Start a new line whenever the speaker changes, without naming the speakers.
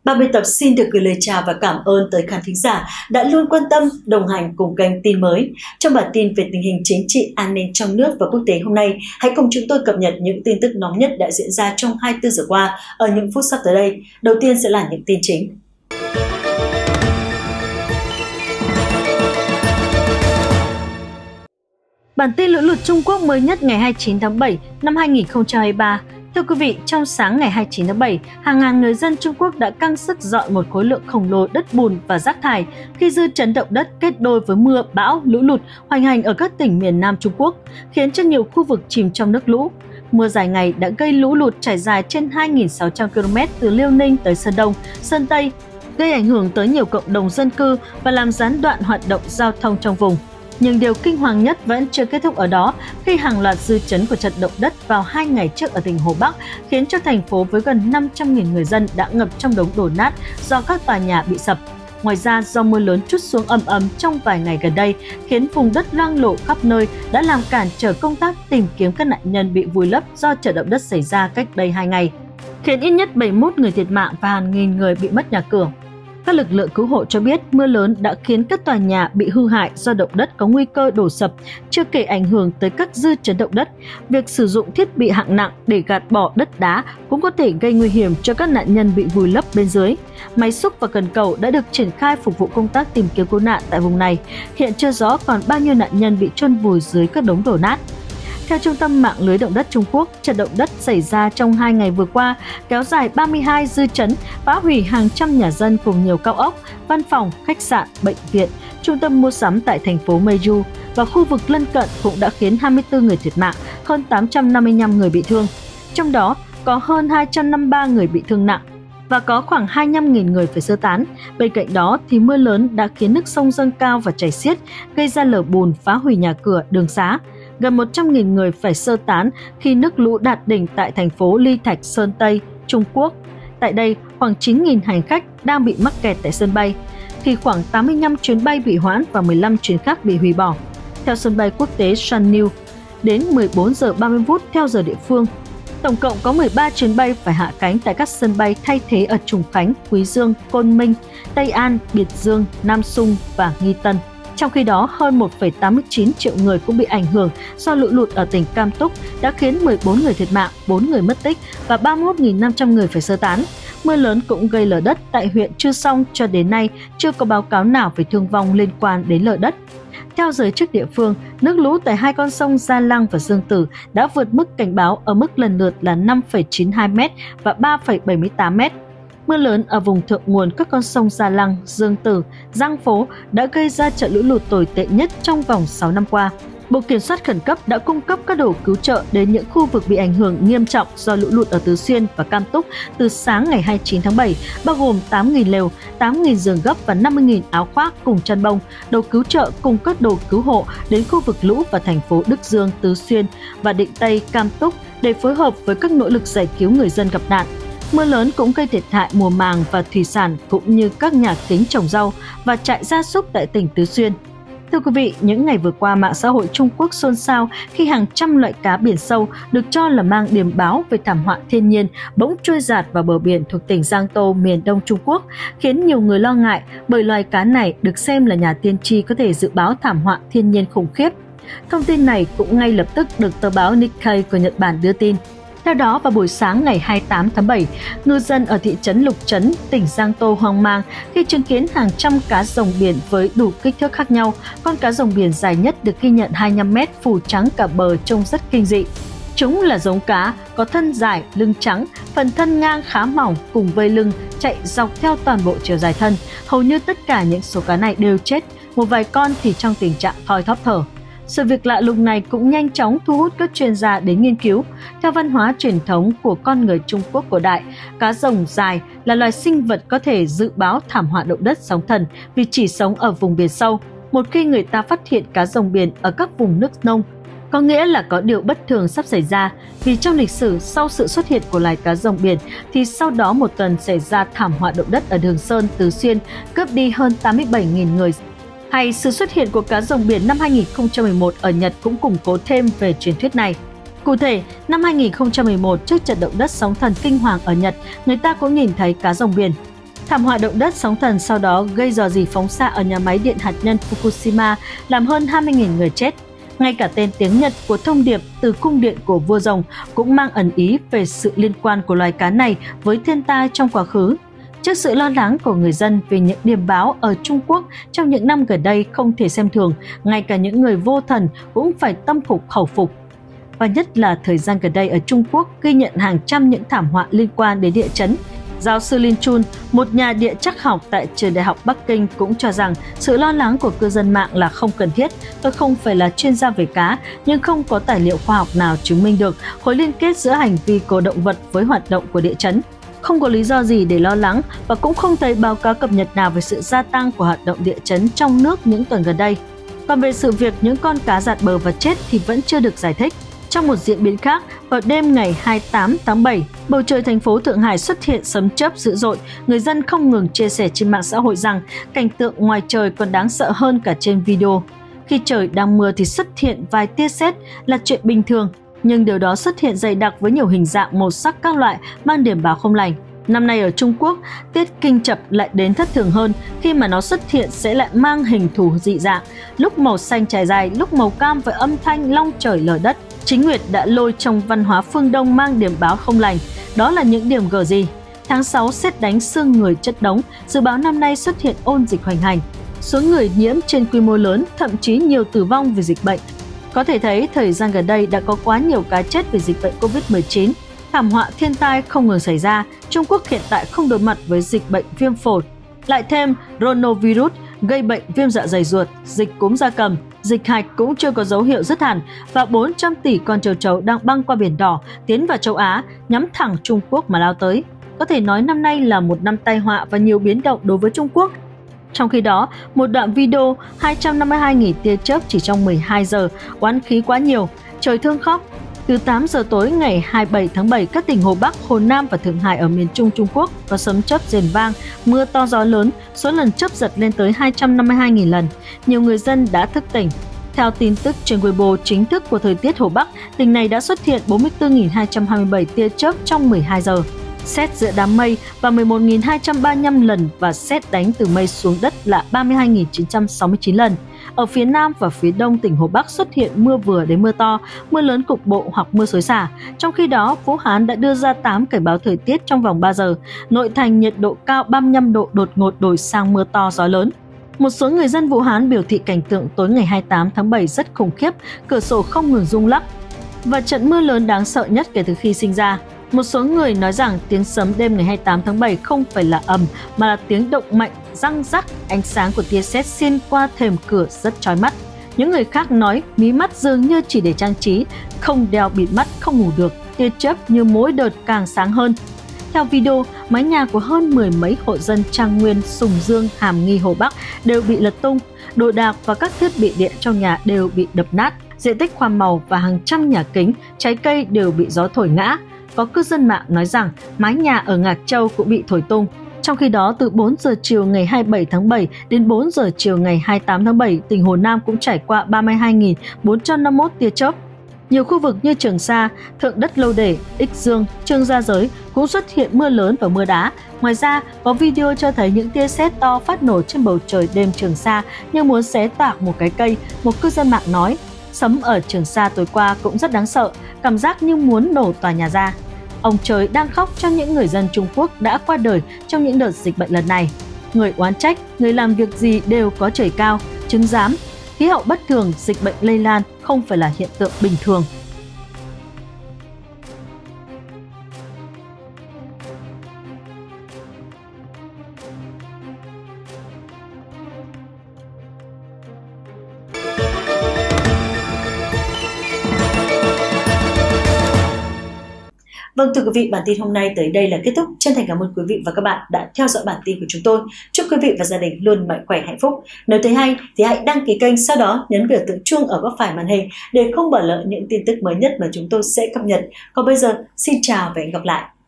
Ban biên tập xin được gửi lời chào và cảm ơn tới khán thính giả đã luôn quan tâm, đồng hành cùng kênh Tin Mới. Trong bản tin về tình hình chính trị, an ninh trong nước và quốc tế hôm nay, hãy cùng chúng tôi cập nhật những tin tức nóng nhất đã diễn ra trong 24 giờ qua ở những phút sắp tới đây. Đầu tiên sẽ là những tin chính.
Bản tin lũ lụt Trung Quốc mới nhất ngày 29 tháng 7 năm 2023. Thưa quý vị, trong sáng ngày 29 tháng 7, hàng ngàn người dân Trung Quốc đã căng sức dọn một khối lượng khổng lồ đất bùn và rác thải khi dư chấn động đất kết đôi với mưa, bão, lũ lụt hoành hành ở các tỉnh miền Nam Trung Quốc, khiến cho nhiều khu vực chìm trong nước lũ. Mưa dài ngày đã gây lũ lụt trải dài trên 2.600 km từ Liêu Ninh tới Sơn Đông, Sơn Tây, gây ảnh hưởng tới nhiều cộng đồng dân cư và làm gián đoạn hoạt động giao thông trong vùng. Nhưng điều kinh hoàng nhất vẫn chưa kết thúc ở đó khi hàng loạt dư chấn của trận động đất vào 2 ngày trước ở tỉnh Hồ Bắc khiến cho thành phố với gần 500.000 người dân đã ngập trong đống đổ nát do các tòa nhà bị sập. Ngoài ra, do mưa lớn trút xuống ầm ầm trong vài ngày gần đây khiến vùng đất loang lổ khắp nơi đã làm cản trở công tác tìm kiếm các nạn nhân bị vùi lấp do trận động đất xảy ra cách đây 2 ngày, khiến ít nhất 71 người thiệt mạng và hàng nghìn người bị mất nhà cửa. Các lực lượng cứu hộ cho biết mưa lớn đã khiến các tòa nhà bị hư hại do động đất có nguy cơ đổ sập, chưa kể ảnh hưởng tới các dư chấn động đất. Việc sử dụng thiết bị hạng nặng để gạt bỏ đất đá cũng có thể gây nguy hiểm cho các nạn nhân bị vùi lấp bên dưới. Máy xúc và cần cầu đã được triển khai phục vụ công tác tìm kiếm cứu nạn tại vùng này. Hiện chưa rõ còn bao nhiêu nạn nhân bị chôn vùi dưới các đống đổ nát. Theo Trung tâm Mạng lưới động đất Trung Quốc, trận động đất xảy ra trong 2 ngày vừa qua, kéo dài 32 dư chấn, phá hủy hàng trăm nhà dân cùng nhiều cao ốc, văn phòng, khách sạn, bệnh viện, trung tâm mua sắm tại thành phố Meiju và khu vực lân cận cũng đã khiến 24 người thiệt mạng, hơn 855 người bị thương. Trong đó, có hơn 253 người bị thương nặng và có khoảng 25.000 người phải sơ tán. Bên cạnh đó, thì mưa lớn đã khiến nước sông dâng cao và chảy xiết, gây ra lở bùn, phá hủy nhà cửa, đường xá. Gần 100.000 người phải sơ tán khi nước lũ đạt đỉnh tại thành phố Ly Thạch, Sơn Tây, Trung Quốc. Tại đây, khoảng 9.000 hành khách đang bị mắc kẹt tại sân bay, khi khoảng 85 chuyến bay bị hoãn và 15 chuyến khác bị hủy bỏ. Theo sân bay quốc tế Shanyu, đến 14 giờ 30 phút theo giờ địa phương, tổng cộng có 13 chuyến bay phải hạ cánh tại các sân bay thay thế ở Trùng Khánh, Quý Dương, Côn Minh, Tây An, Biệt Dương, Nam Sung và Nghi Tân. Trong khi đó, hơn 1,89 triệu người cũng bị ảnh hưởng do lũ lụt ở tỉnh Cam Túc đã khiến 14 người thiệt mạng, 4 người mất tích và 31.500 người phải sơ tán. Mưa lớn cũng gây lở đất tại huyện Chư Song, cho đến nay chưa có báo cáo nào về thương vong liên quan đến lở đất. Theo giới chức địa phương, nước lũ tại hai con sông Gia Lăng và Dương Tử đã vượt mức cảnh báo ở mức lần lượt là 5,92 m và 3,78 m. Mưa lớn ở vùng thượng nguồn các con sông Gia Lăng, Dương Tử, Giang Phố đã gây ra trận lũ lụt tồi tệ nhất trong vòng 6 năm qua. Bộ Kiểm soát Khẩn cấp đã cung cấp các đồ cứu trợ đến những khu vực bị ảnh hưởng nghiêm trọng do lũ lụt ở Tứ Xuyên và Cam Túc từ sáng ngày 29 tháng 7, bao gồm 8.000 lều, 8.000 giường gấp và 50.000 áo khoác cùng chăn bông, đồ cứu trợ cùng các đồ cứu hộ đến khu vực lũ và thành phố Đức Dương, Tứ Xuyên và Định Tây, Cam Túc để phối hợp với các nỗ lực giải cứu người dân gặp nạn. Mưa lớn cũng gây thiệt hại mùa màng và thủy sản cũng như các nhà kính trồng rau và trại gia súc tại tỉnh Tứ Xuyên. Thưa quý vị, những ngày vừa qua mạng xã hội Trung Quốc xôn xao khi hàng trăm loại cá biển sâu được cho là mang điềm báo về thảm họa thiên nhiên bỗng trôi dạt vào bờ biển thuộc tỉnh Giang Tô, miền đông Trung Quốc, khiến nhiều người lo ngại bởi loài cá này được xem là nhà tiên tri có thể dự báo thảm họa thiên nhiên khủng khiếp. Thông tin này cũng ngay lập tức được tờ báo Nikkei của Nhật Bản đưa tin. Theo đó, vào buổi sáng ngày 28 tháng 7, ngư dân ở thị trấn Lục Trấn, tỉnh Giang Tô hoang mang khi chứng kiến hàng trăm cá rồng biển với đủ kích thước khác nhau. Con cá rồng biển dài nhất được ghi nhận 25 m, phủ trắng cả bờ trông rất kinh dị. Chúng là giống cá có thân dài, lưng trắng, phần thân ngang khá mỏng cùng vây lưng chạy dọc theo toàn bộ chiều dài thân. Hầu như tất cả những số cá này đều chết, một vài con thì trong tình trạng thoi thóp thở. Sự việc lạ lùng này cũng nhanh chóng thu hút các chuyên gia đến nghiên cứu. Theo văn hóa truyền thống của con người Trung Quốc cổ đại, cá rồng dài là loài sinh vật có thể dự báo thảm họa động đất sóng thần vì chỉ sống ở vùng biển sâu. Một khi người ta phát hiện cá rồng biển ở các vùng nước nông, có nghĩa là có điều bất thường sắp xảy ra, vì trong lịch sử sau sự xuất hiện của loài cá rồng biển thì sau đó một tuần xảy ra thảm họa động đất ở Đường Sơn, Tứ Xuyên, cướp đi hơn 87.000 người. Hay sự xuất hiện của cá rồng biển năm 2011 ở Nhật cũng củng cố thêm về truyền thuyết này. Cụ thể, năm 2011 trước trận động đất sóng thần kinh hoàng ở Nhật, người ta cũng nhìn thấy cá rồng biển. Thảm họa động đất sóng thần sau đó gây rò rỉ phóng xạ ở nhà máy điện hạt nhân Fukushima làm hơn 20.000 người chết. Ngay cả tên tiếng Nhật của thông điệp từ cung điện của vua rồng cũng mang ẩn ý về sự liên quan của loài cá này với thiên tai trong quá khứ. Trước sự lo lắng của người dân vì những điềm báo ở Trung Quốc trong những năm gần đây không thể xem thường, ngay cả những người vô thần cũng phải tâm phục khẩu phục. Và nhất là thời gian gần đây ở Trung Quốc ghi nhận hàng trăm những thảm họa liên quan đến địa chấn. Giáo sư Lin Chun, một nhà địa chất học tại trường đại học Bắc Kinh cũng cho rằng sự lo lắng của cư dân mạng là không cần thiết. Tôi không phải là chuyên gia về cá, nhưng không có tài liệu khoa học nào chứng minh được mối liên kết giữa hành vi của động vật với hoạt động của địa chấn. Không có lý do gì để lo lắng và cũng không thấy báo cáo cập nhật nào về sự gia tăng của hoạt động địa chấn trong nước những tuần gần đây. Còn về sự việc những con cá dạt bờ và chết thì vẫn chưa được giải thích. Trong một diễn biến khác, vào đêm ngày 28 tháng 7, bầu trời thành phố Thượng Hải xuất hiện sấm chớp dữ dội. Người dân không ngừng chia sẻ trên mạng xã hội rằng cảnh tượng ngoài trời còn đáng sợ hơn cả trên video. Khi trời đang mưa thì xuất hiện vài tia sét là chuyện bình thường, nhưng điều đó xuất hiện dày đặc với nhiều hình dạng màu sắc các loại mang điểm báo không lành. Năm nay ở Trung Quốc, tiết kinh chập lại đến thất thường hơn khi mà nó xuất hiện sẽ lại mang hình thù dị dạng, lúc màu xanh trải dài, lúc màu cam với âm thanh long trời lở đất. Chính Nguyệt đã lôi trong văn hóa phương Đông mang điểm báo không lành. Đó là những điểm gở gì? Tháng 6 sét đánh xương người chất đống, dự báo năm nay xuất hiện ôn dịch hoành hành. Số người nhiễm trên quy mô lớn, thậm chí nhiều tử vong vì dịch bệnh. Có thể thấy thời gian gần đây đã có quá nhiều cá chết vì dịch bệnh Covid-19. Thảm họa thiên tai không ngừng xảy ra, Trung Quốc hiện tại không đối mặt với dịch bệnh viêm phổi. Lại thêm rhinovirus gây bệnh viêm dạ dày ruột, dịch cúm gia cầm, dịch hạch cũng chưa có dấu hiệu dứt hẳn và 400 tỷ con châu chấu đang băng qua Biển Đỏ tiến vào châu Á, nhắm thẳng Trung Quốc mà lao tới. Có thể nói năm nay là một năm tai họa và nhiều biến động đối với Trung Quốc. Trong khi đó, một đoạn video 252.000 tia chớp chỉ trong 12 giờ, oán khí quá nhiều, trời thương khóc. Từ 8 giờ tối ngày 27 tháng 7, các tỉnh Hồ Bắc, Hồ Nam và Thượng Hải ở miền Trung Trung Quốc có sấm chớp rền vang, mưa to gió lớn, số lần chớp giật lên tới 252.000 lần. Nhiều người dân đã thức tỉnh. Theo tin tức trên Weibo chính thức của thời tiết Hồ Bắc, tỉnh này đã xuất hiện 44.227 tia chớp trong 12 giờ. Sét giữa đám mây và 11.235 lần và sét đánh từ mây xuống đất là 32.969 lần. Ở phía Nam và phía Đông tỉnh Hồ Bắc xuất hiện mưa vừa đến mưa to, mưa lớn cục bộ hoặc mưa xối xả. Trong khi đó, Vũ Hán đã đưa ra 8 cảnh báo thời tiết trong vòng 3 giờ. Nội thành nhiệt độ cao 35 độ đột ngột đổi sang mưa to gió lớn. Một số người dân Vũ Hán biểu thị cảnh tượng tối ngày 28 tháng 7 rất khủng khiếp, cửa sổ không ngừng rung lắc và trận mưa lớn đáng sợ nhất kể từ khi sinh ra. Một số người nói rằng tiếng sấm đêm ngày 28 tháng 7 không phải là ầm mà là tiếng động mạnh, răng rắc, ánh sáng của tia sét xuyên qua thềm cửa rất chói mắt. Những người khác nói mí mắt dường như chỉ để trang trí, không đeo bịt mắt không ngủ được, tia chớp như mỗi đợt càng sáng hơn. Theo video, mái nhà của hơn 10 mấy hộ dân Trang Nguyên, Sùng Dương, Hàm Nghi, Hồ Bắc đều bị lật tung, đồ đạc và các thiết bị điện trong nhà đều bị đập nát, diện tích hoa màu và hàng trăm nhà kính, trái cây đều bị gió thổi ngã. Có cư dân mạng nói rằng mái nhà ở Ngạc Châu cũng bị thổi tung. Trong khi đó, từ 4 giờ chiều ngày 27 tháng 7 đến 4 giờ chiều ngày 28 tháng 7, tỉnh Hồ Nam cũng trải qua 32.451 tia chớp. Nhiều khu vực như Trường Sa, Thượng Đất Lâu Để, Ích Dương, Trương Gia Giới cũng xuất hiện mưa lớn và mưa đá. Ngoài ra, có video cho thấy những tia sét to phát nổ trên bầu trời đêm Trường Sa như muốn xé toạc một cái cây. Một cư dân mạng nói, sấm ở Trường Sa tối qua cũng rất đáng sợ, cảm giác như muốn nổ tòa nhà ra. Ông trời đang khóc cho những người dân Trung Quốc đã qua đời trong những đợt dịch bệnh lần này. Người oán trách, người làm việc gì đều có trời cao, chứng giám. Khí hậu bất thường, dịch bệnh lây lan không phải là hiện tượng bình thường.
Vâng, thưa quý vị, bản tin hôm nay tới đây là kết thúc. Chân thành cảm ơn quý vị và các bạn đã theo dõi bản tin của chúng tôi. Chúc quý vị và gia đình luôn mạnh khỏe, hạnh phúc. Nếu thấy hay thì hãy đăng ký kênh, sau đó nhấn biểu tượng chuông ở góc phải màn hình để không bỏ lỡ những tin tức mới nhất mà chúng tôi sẽ cập nhật. Còn bây giờ, xin chào và hẹn gặp lại.